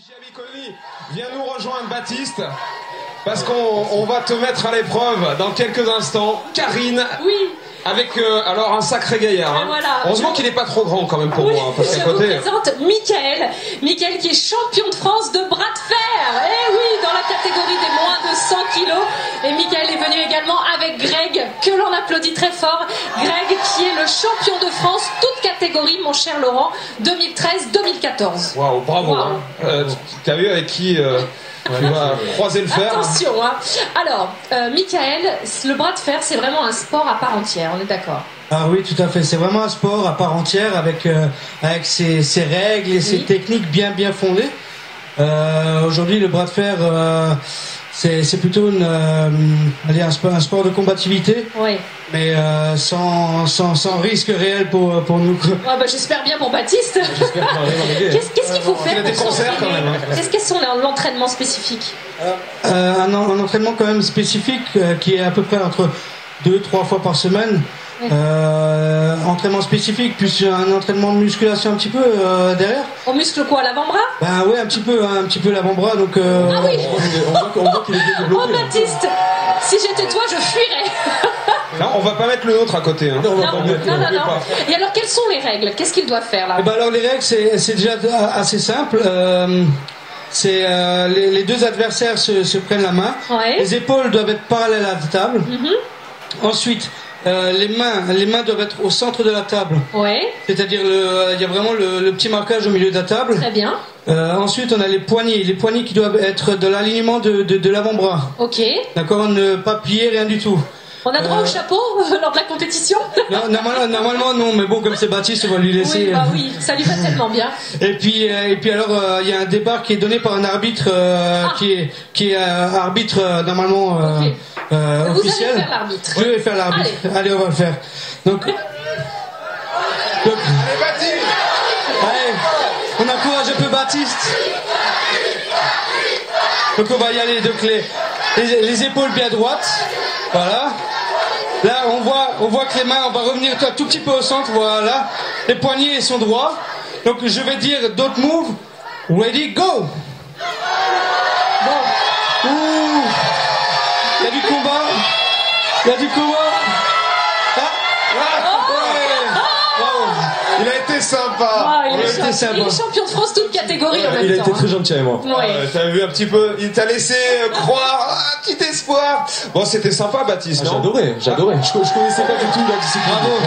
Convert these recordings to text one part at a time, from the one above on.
Jamie Conny, viens nous rejoindre Baptiste, parce qu'on va te mettre à l'épreuve dans quelques instants. Karine, oui. Avec alors un sacré gaillard. Hein. Voilà. Heureusement qu'il n'est pas trop grand quand même pour oui, moi. Hein, parce je qu'à côté... vous présente Mickaël. Mickaël qui est champion de France de bras de fer. Eh oui, dans la catégorie des moins de 100 kilos. Et Mickaël est venu également avec Greg, que l'on applaudit très fort. Greg qui est le champion de France, toute catégorie, mon cher Laurent, 2013-2014. Waouh, bravo. Wow. Hein. Tu as vu avec qui tu vas croiser le fer. Attention, hein. Alors, Mickaël, le bras de fer, c'est vraiment un sport à part entière, on est d'accord? Ah oui, tout à fait. C'est vraiment un sport à part entière avec ses règles et ses techniques bien fondées. Aujourd'hui, le bras de fer, c'est plutôt un sport de combativité, oui. mais sans risque réel pour nous. Ouais, bah, j'espère bien pour Baptiste. Qu'est-ce qu'il faut faire? Il y a des concerts quand même. Hein. Qu'est-ce sont l'entraînement spécifique? Un entraînement quand même spécifique qui est à peu près entre 2-3 fois par semaine. Oui. Entraînement spécifique plus un entraînement de musculation un petit peu derrière. On muscle quoi, l'avant-bras? Ben ouais, un petit peu l'avant-bras, donc ah oui. on voit qu'il est développé. Oh Baptiste, si j'étais toi je fuirais. Non, on va pas mettre le nôtre à côté. Hein. Non. Et alors quelles sont les règles? Qu'est-ce qu'il doit faire là? Ben alors les règles c'est déjà assez simple. Les deux adversaires se prennent la main. Ouais. Les épaules doivent être parallèles à la table. Ensuite, les mains doivent être au centre de la table. Ouais. C'est-à-dire il y a vraiment le petit marquage au milieu de la table. Très bien. Ensuite, on a les poignets qui doivent être de l'alignement de l'avant-bras. Ok. D'accord, ne pas plier, rien du tout. On a droit au chapeau lors de la compétition? Non, normalement non, mais bon, comme c'est Baptiste, on va lui laisser. Oui, bah oui, ça lui va tellement bien. Et puis alors, il y a un départ qui est donné par un arbitre qui est arbitre normalement officiel. Vous allez faire l'arbitre. Je vais faire l'arbitre. Allez, on va le faire. Donc allez, Baptiste. Allez, on encourage un peu Baptiste. Donc on va y aller. Donc les épaules bien droites. Voilà. Là, on voit que les mains, on va revenir un tout petit peu au centre. Voilà. Les poignets sont droits. Donc je vais dire d'autres moves. Ready, go. Bon. Ouh. Il y a du combat. Il y a du combat. Il a été sympa. Il est champion de France toute catégorie en même temps. Il a été très gentil avec moi. T'as vu un petit peu, il t'a laissé croire, petit espoir. Bon, c'était sympa, Baptiste. J'adorais. Je connaissais pas du tout la discipline. Bravo.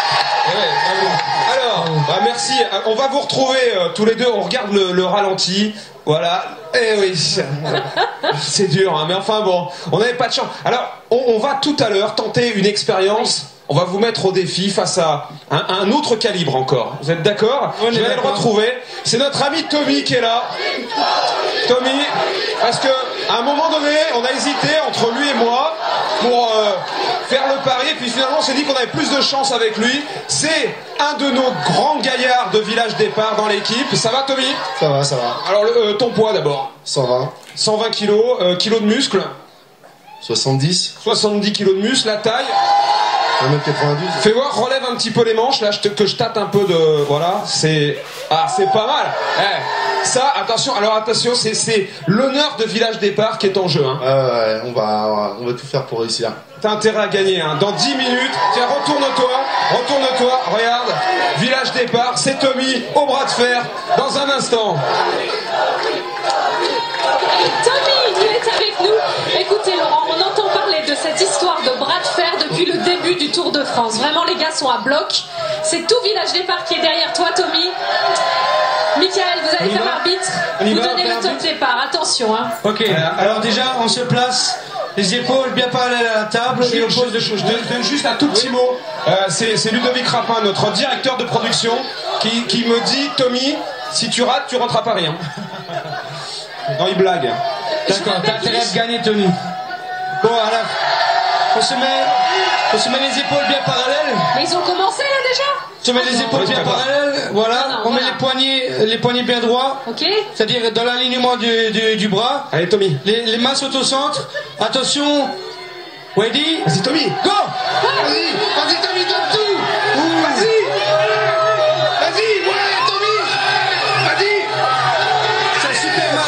Alors, merci. On va vous retrouver tous les deux. On regarde le ralenti. Voilà. Eh oui, c'est dur, hein, mais enfin bon, on n'avait pas de chance. Alors, on va tout à l'heure tenter une expérience. On va vous mettre au défi face à un autre calibre encore. Vous êtes d'accord? Je vais le retrouver. C'est notre ami Tommy qui est là. Tommy, parce que à un moment donné, on a hésité entre lui et moi pour faire le pari. Et puis finalement, on s'est dit qu'on avait plus de chance avec lui. C'est un de nos grands gaillards de Village Départ dans l'équipe. Ça va, Tommy? Ça va. Alors, ton poids d'abord? 120. 120 kilos. Kilos de muscle? 70. 70 kilos de muscle. La taille? 1m92. Fais voir, relève un petit peu les manches, là, que je tâte un peu de... Voilà, c'est pas mal. Ça, attention, c'est l'honneur de Village Départ qui est en jeu. Hein. Ouais, on va tout faire pour réussir. T'as intérêt à gagner, hein. Dans 10 minutes, tiens, retourne-toi, regarde. Village Départ, c'est Tommy, au bras de fer, dans un instant. Tommy, il est avec nous. Écoutez Laurent, on entend parler de cette histoire de bras de fer depuis le début du Tour de France. Vraiment, les gars sont à bloc. C'est tout Village Départ qui est derrière toi, Tommy. Mickaël, vous allez faire l'arbitre. Vous donnez le top départ. Attention, hein. Ok. Alors déjà, on se place. Les épaules bien parallèles à la table. Je donne juste un tout petit mot. C'est Ludovic Rapin, notre directeur de production, qui me dit, Tommy, si tu rates, tu rentres à Paris. Hein. Non, il blague. D'accord, t'as intérêt à gagner, Tommy. Bon, alors, on se met les épaules bien parallèles. Mais ils ont commencé là déjà? On se met les épaules bien parallèles, voilà. On met les poignets bien droits. Ok. C'est-à-dire dans l'alignement du bras. Allez, Tommy. Les mains sont au centre. Attention. Ready? Vas-y, Tommy. Go! Vas-y, Tommy, donne tout. Vas-y, ouais, Tommy. Vas-y. C'est super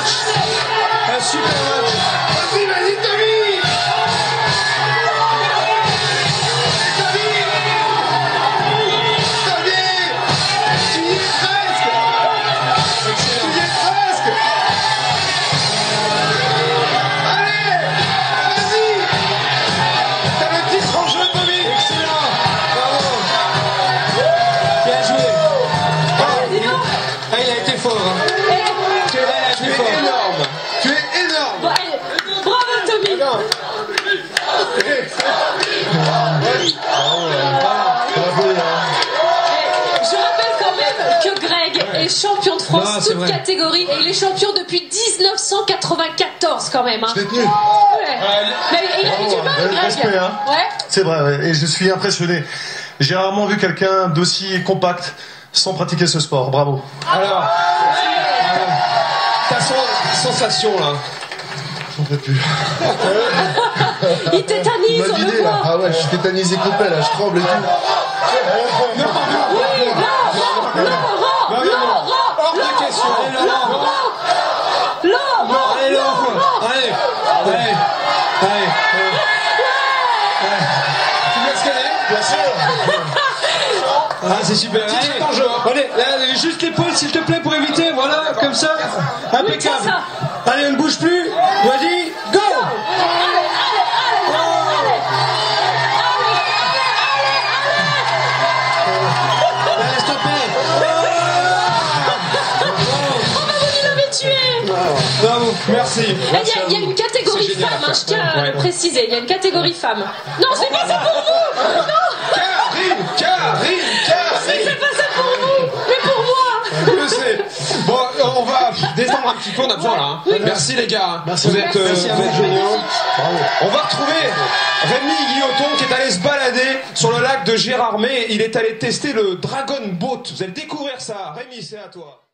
c'est vrai. catégories et il est champion depuis 1994 quand même. Hein. Je l'ai tenu. Ouais. Mais il a eu du mal, Greg. Respect, hein. Ouais. C'est vrai, ouais. Et je suis impressionné. J'ai rarement vu quelqu'un d'aussi compact sans pratiquer ce sport. Bravo. Alors, ta sensation là. J'en peux plus. Il tétanise, m'a on le vidé là. voit. Ah ouais, je suis tétanisé complet là, je tremble et tout. Oui, Laurent, Hors de question. Laurent. Allez, Laurent. Allez. Tu veux escalader? Bien sûr. Ah, c'est super. Petit en jeu, hein. Allez, là, juste l'épaule, s'il te plaît, pour éviter. Voilà, comme ça. Impeccable. c'est ça. Allez, on ne bouge plus. Vas-y, go. Allez, stoppez. Il l'avait tué. Bravo. Merci. Il y a une catégorie C'est génial, femme, hein, je tiens à ouais. le préciser. Il y a une catégorie femme. Non, c'est pas ça pour vous. Non, c'est pas ça pour vous, mais pour moi. Je sais. Bon, on va descendre un petit peu, on a besoin là. Hein. Merci les gars. Merci. Vous êtes, Merci à vous vous. êtes géniaux. On va retrouver Rémi Guilloton qui est allé se balader sur le lac de Gérardmer. Il est allé tester le Dragon Boat. Vous allez découvrir ça. Rémi, c'est à toi.